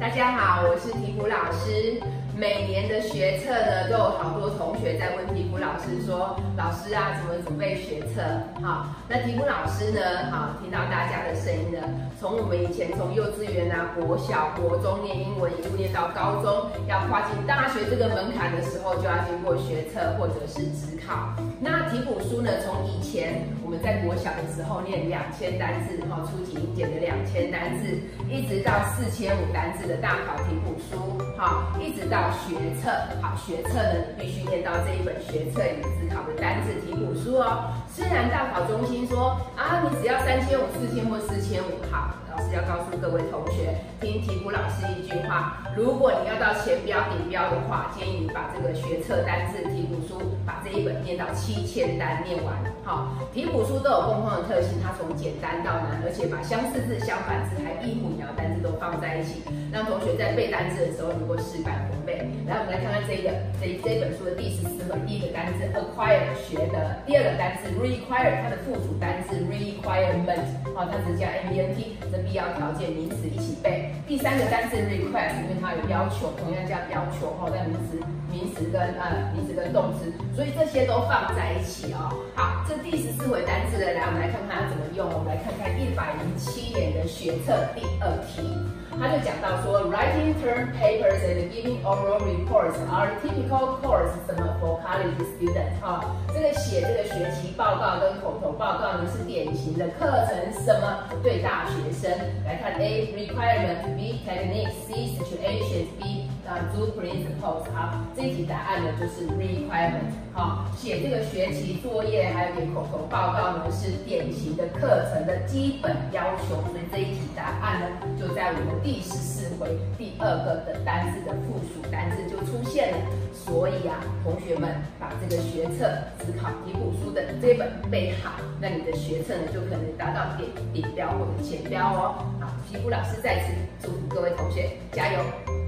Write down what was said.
大家好，我是题谱老师。每年的学测呢，都有好多同学在问题谱老师说：“老师啊，怎么准备学测？”好，那题谱老师呢，好，听到大家的声音呢，从我们以前从幼稚园啊、国小、国中念英文，一路念到高中，要跨进大学这个门槛的时候，就要经过学测或者是指考。那题谱书呢，从以前我们在国小的时候念2000单字，哈，初级英检的2000单字，一直到4500单字的大考题谱书，好，一直到学测，好，学测呢，你必须念到这一本学测与指考的单字题谱书哦。虽然大考中心说啊，你只要3500、4000或4500，好，老师要告诉各位同学，听题谱老师一句话：如果你要到前标顶标的话，建议你把这个学测单字题谱书，把这一本念到7000单念完。好，题谱书都有共同的特性，它从简单到难，而且把相似字、相反字还一模一样的单字都放在一起，让同学在背单字的时候能够事半功倍。来，我们来看看这本书的第14回，第一个单字 acquire 学的，第二个单字 require 它的附属单字 requirement， 好，它只加 ment 的必要条件名词一起背。第三个单字 request， 因为它有要求，同样加要求后在名词跟动词，所以这些都放在一起哦。好，这第14回单字呢，来我们来看看它怎么用。我们来看看107年的学测第2题。他就讲到说 ，writing term papers and giving oral reports are typical course 什么 for college students 哈、这个写这个学期报告跟口头报告呢是典型的课程，什么对大学生来看 A requirement B techniques C situations B do principles 好，这一题答案呢就是 requirement 好，写这个学期作业还有点口头报告呢是典型的课程的基本要求，所以这一题答案呢就在我们第14回第2个的单字的附属单字就出现了。所以啊，同学们把这个学测指考题谱书的这本背好，那你的学测呢就可能达到顶标或者前标哦。好，题谱老师在此祝福各位同学加油。